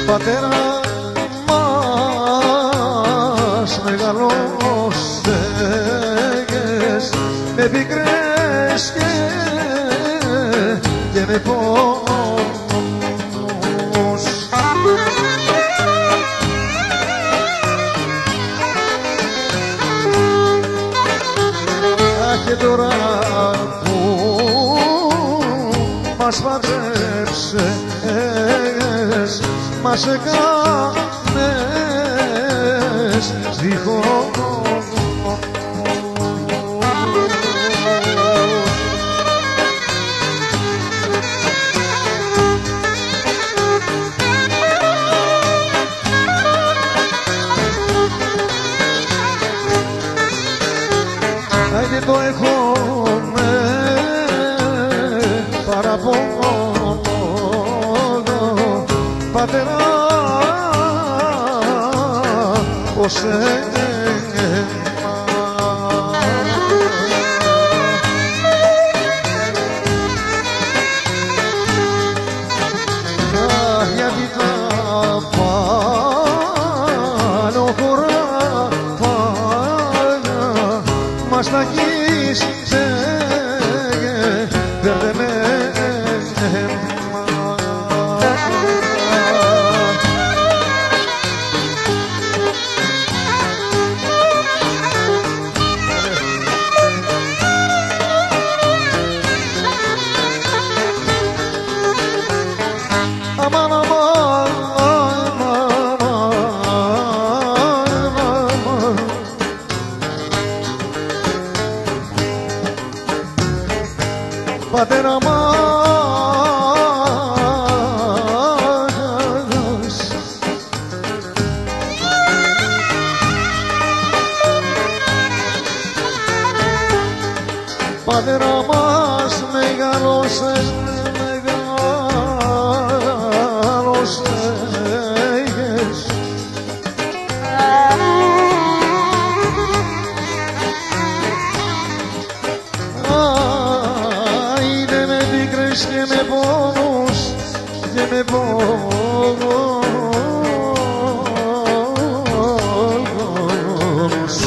πατέρα μας μεγαλώσες με πικρές και με πόνους. Και τώρα που μας παντρέψες, μας έκανες διχόνους. Άιντε το έχουμε παραπονό, πατέρα, πως γιατί τα πάνω χωρά μας τα αγγίξε πατέρα μας, πατέρα μας μεγάλωσες, μεγάλωσες. Και με πόνους, και με πόνους.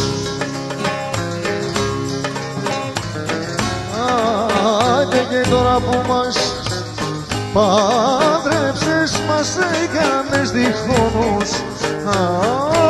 Άντε και τώρα που μας παντρέψες, μας έκανες διχόνους.